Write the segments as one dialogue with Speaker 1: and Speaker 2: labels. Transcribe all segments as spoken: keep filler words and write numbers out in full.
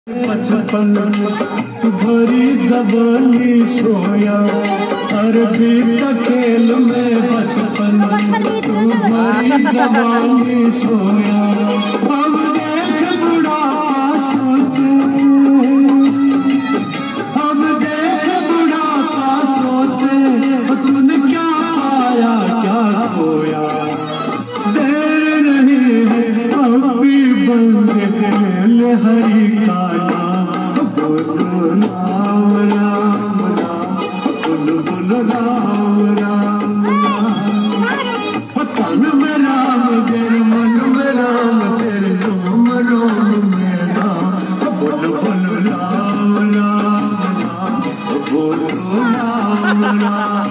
Speaker 1: बचपन तुम्हारी जवानी सोया अरबी का खेल में बचपन तुम्हारी जवानी सोया अब देख बुढ़ापा सोचे अब देख बुढ़ापा सोचे तूने क्या पाया क्या खोया देर नहीं है अभी बंदे हरी का नाम बोलो राम राम राम बोलो बोलो राम राम राम तन में राम तेरे मन में राम तेरे रोम रोम में राम बोलो बोलो राम राम राम बोलो राम राम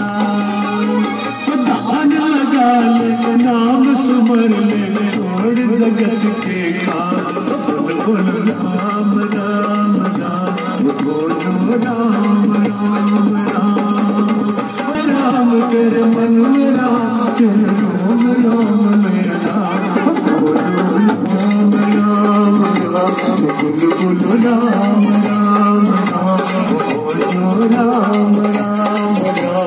Speaker 1: दान लगा ले नाम सुमर ले छोड़ जगत के काम बोलो राम राम राम बोलो राम राम राम राम तेरे मन में राम तेरे रोम रोम में राम बोलो राम राम राम बोलो बोलो राम राम राम बोलो Ram Ram Ram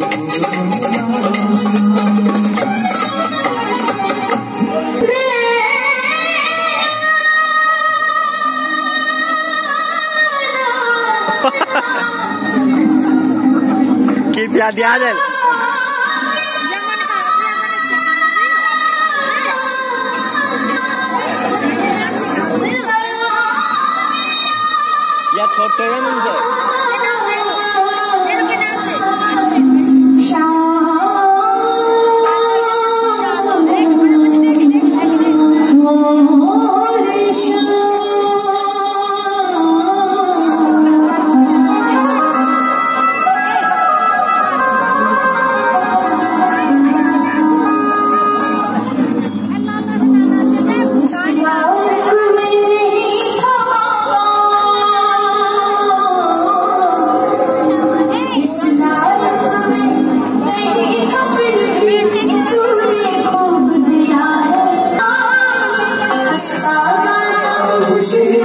Speaker 2: Keep ya diadel. Ya छोटे हैं मुझे
Speaker 1: खुशी